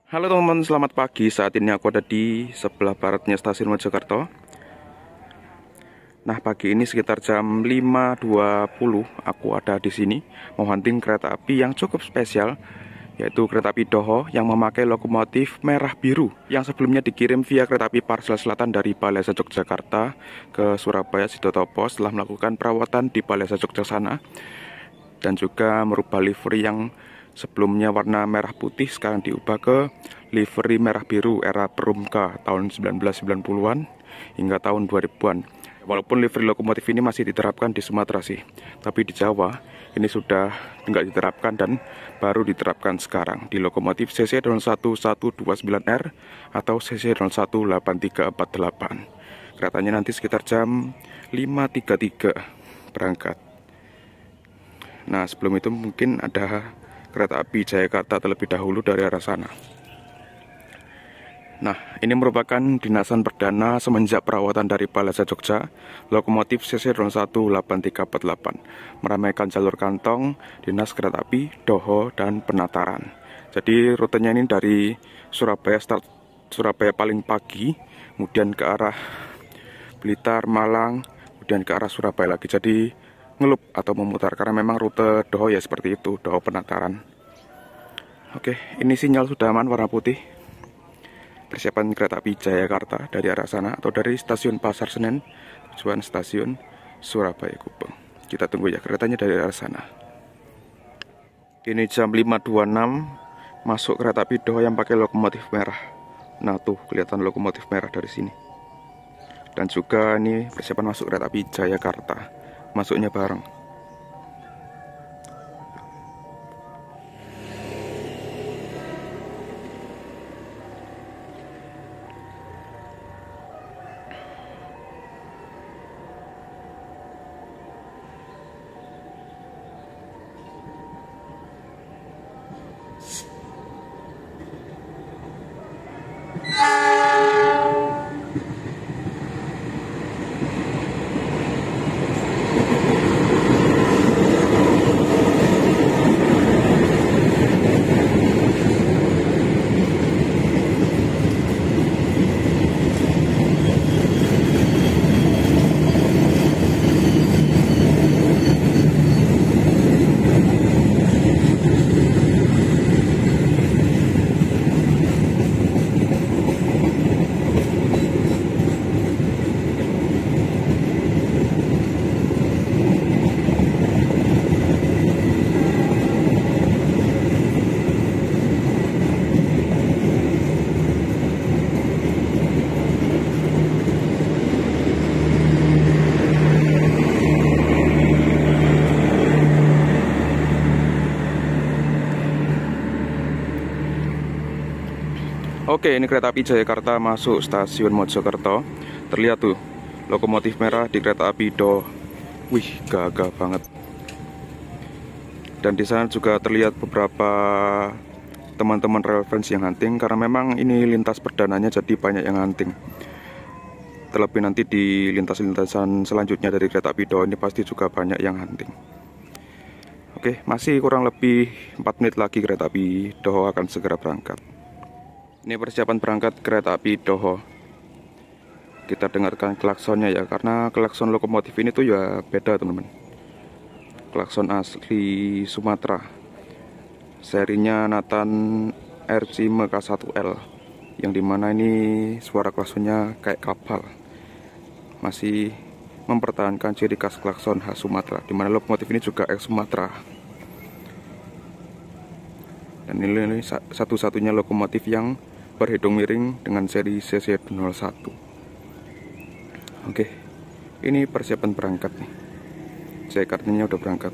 Halo teman-teman, selamat pagi. Saat ini aku ada di sebelah baratnya stasiun Mojokerto. Nah, pagi ini sekitar jam 5.20 aku ada di sini mau hunting kereta api yang cukup spesial, yaitu kereta api Doho yang memakai lokomotif merah biru yang sebelumnya dikirim via kereta api Parsel Selatan dari Balai Yogyakarta ke Surabaya Sidotopo setelah melakukan perawatan di Balai Yogyakarta sana, dan juga merubah livery yang sebelumnya warna merah putih sekarang diubah ke livery merah biru era Perumka tahun 1990-an hingga tahun 2000-an. Walaupun livery lokomotif ini masih diterapkan di Sumatera sih, tapi di Jawa ini sudah tidak diterapkan dan baru diterapkan sekarang di lokomotif CC 01129R atau CC 018348. Keretanya nanti sekitar jam 5.33 berangkat. Nah, sebelum itu mungkin ada kereta api Jayakarta terlebih dahulu dari arah sana. Nah, ini merupakan dinasan perdana semenjak perawatan dari Balai Jogja, lokomotif CC 018348, meramaikan jalur kantong, dinas kereta api, Doho, dan penataran. Jadi rutenya ini dari Surabaya, start Surabaya paling pagi, kemudian ke arah Blitar, Malang, kemudian ke arah Surabaya lagi. Jadi ngelup atau memutar karena memang rute Doho ya seperti itu, Doho penataran. Oke, ini sinyal sudah aman warna putih. Persiapan kereta api Jayakarta dari arah sana atau dari stasiun Pasar Senen tujuan stasiun Surabaya Gubeng. Kita tunggu ya keretanya dari arah sana. Ini jam 5.26 masuk kereta api Doho yang pakai lokomotif merah. Nah tuh kelihatan lokomotif merah dari sini. Dan juga ini persiapan masuk kereta api Jayakarta. Masuknya bareng. Oke, ini kereta api Jayakarta masuk stasiun Mojokerto. Terlihat tuh lokomotif merah di kereta api Doho. Wih, gagah banget. Dan di sana juga terlihat beberapa teman-teman referensi yang hunting karena memang ini lintas perdananya jadi banyak yang hunting. Terlebih nanti di lintas-lintasan selanjutnya dari kereta api Doho ini pasti juga banyak yang hunting. Oke, masih kurang lebih 4 menit lagi kereta api Doho akan segera berangkat. Ini persiapan berangkat kereta api Doho. Kita dengarkan klaksonnya ya, karena klakson lokomotif ini tuh ya beda teman-teman. Klakson asli Sumatera. Serinya Nathan RC MK1L, yang dimana ini suara klaksonnya kayak kapal. Masih mempertahankan ciri khas klakson khas Sumatera, dimana lokomotif ini juga ex Sumatera. Dan ini satu-satunya lokomotif yang berhidung miring dengan seri CC01. Oke, ini persiapan berangkat nih. Jayakartanya udah berangkat.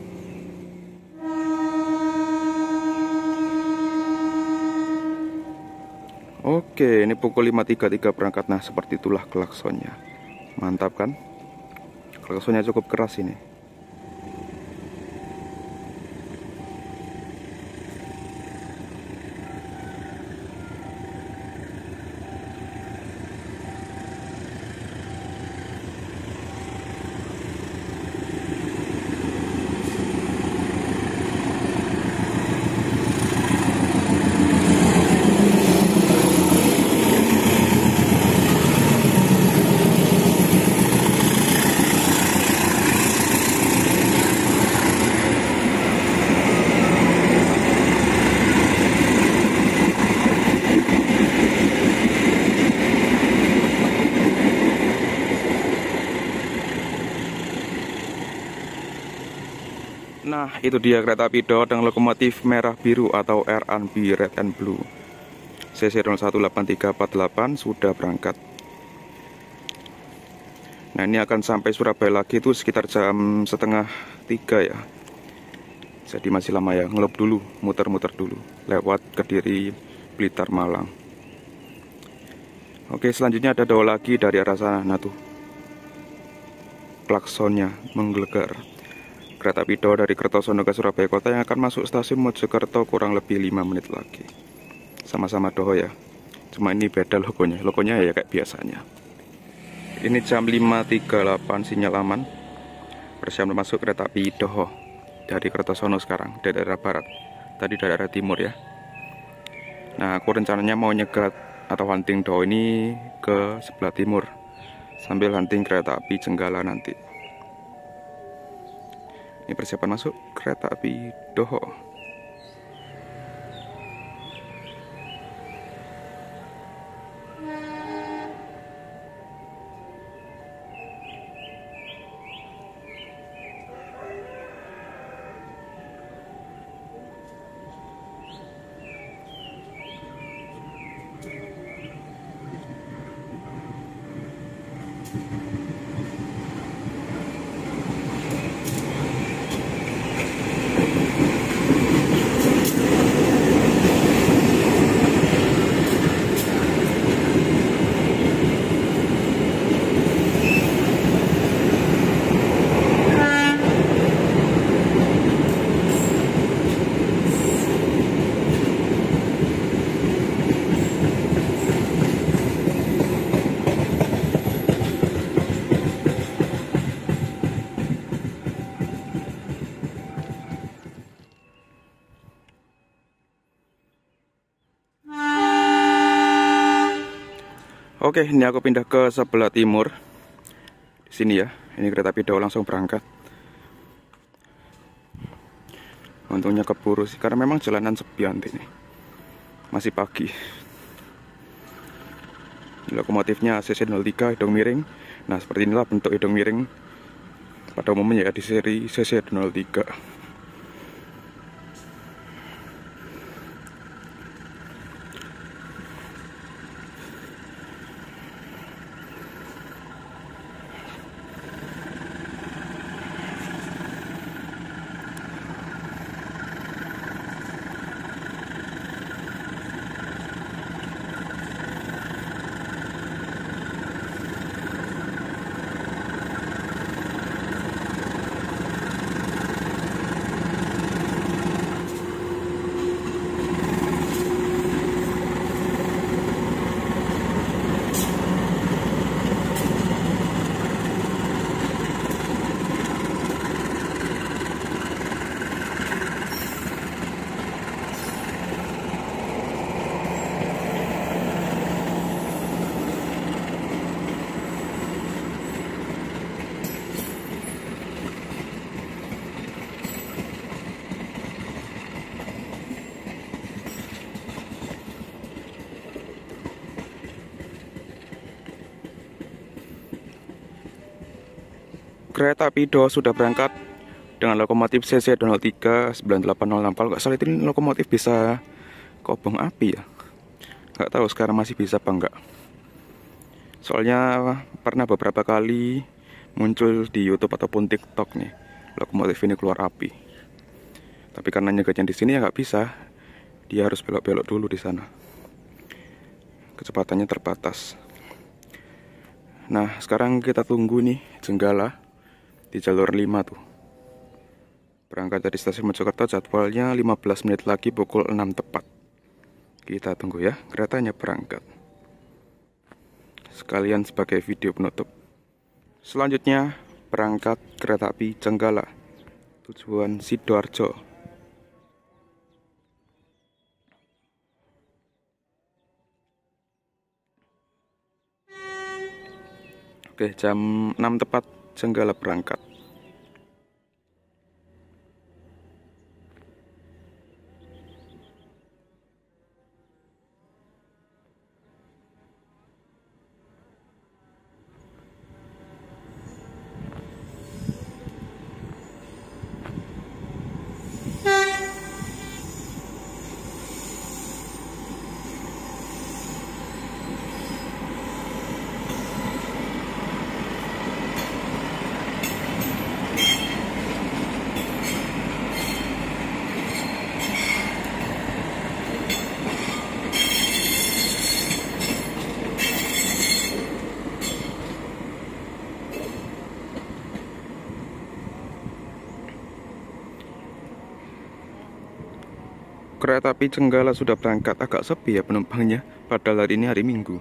Oke, ini pukul 5.33 berangkat. Nah, seperti itulah klaksonnya. Mantap kan? Klaksonnya cukup keras ini. Nah, itu dia kereta api Doho dengan lokomotif merah biru atau R&B Red and Blue. CC 018348 sudah berangkat. Nah, ini akan sampai Surabaya lagi itu sekitar jam setengah 3 ya. Jadi masih lama ya, ngelop dulu, muter-muter dulu, lewat Kediri, Blitar, Malang. Oke, selanjutnya ada Doho lagi dari arah sana. Nah tuh, klaksonnya menggelegar. Kereta api Doho dari Kertosono ke Surabaya Kota yang akan masuk stasiun Mojokerto kurang lebih 5 menit lagi. Sama-sama Doho ya, cuma ini beda logonya. Logonya ya kayak biasanya. Ini jam 5.38 sinyal aman. Bersiap masuk kereta api Doho dari Kertosono sekarang, dari daerah barat. Tadi dari daerah timur ya. Nah, aku rencananya mau nyegat atau hunting Doho ini ke sebelah timur, sambil hunting kereta api Jenggala nanti. Ini persiapan masuk kereta api Doho. Oke, ini aku pindah ke sebelah timur. Di sini ya. Ini kereta api Doho langsung berangkat. Untungnya keburu sih, karena memang jalanan sepi nanti nih. Masih pagi. Lokomotifnya CC 03 hidung miring. Nah, seperti inilah bentuk hidung miring pada umumnya ya di seri CC 03. Kereta api Doho sudah berangkat dengan lokomotif CC 03 9806. Kalau nggak salah ini lokomotif bisa kobong api ya. Nggak tahu sekarang masih bisa apa enggak. Soalnya pernah beberapa kali muncul di YouTube ataupun TikTok nih, lokomotif ini keluar api. Tapi karena nyegatnya di sini ya nggak bisa. Dia harus belok-belok dulu di sana. Kecepatannya terbatas. Nah, sekarang kita tunggu nih Jenggala di jalur 5 tuh. Berangkat dari stasiun Mojokerto, jadwalnya 15 menit lagi pukul 6 tepat. Kita tunggu ya, keretanya berangkat. Sekalian sebagai video penutup. Selanjutnya berangkat kereta api Jenggala tujuan Sidoarjo. Oke, jam 6 tepat Jenggala berangkat. Kereta api Cenggala sudah berangkat, agak sepi ya penumpangnya, padahal hari ini hari Minggu.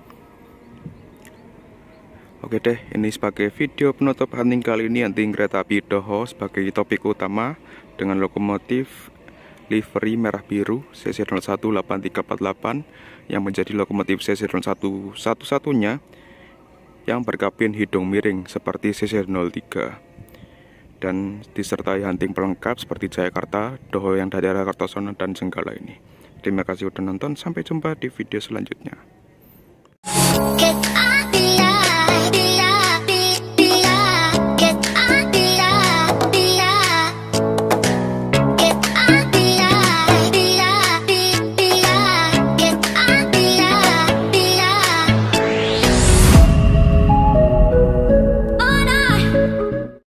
Oke deh, ini sebagai video penutup hunting kali ini, hunting kereta api Doho sebagai topik utama dengan lokomotif livery merah biru CC018348 yang menjadi lokomotif CC01 satu-satunya yang berkabin hidung miring seperti CC03 dan disertai hunting pelengkap seperti Jayakarta, Doho yang dari arah Kartosono dan Cenggala ini. Terima kasih sudah nonton, sampai jumpa di video selanjutnya.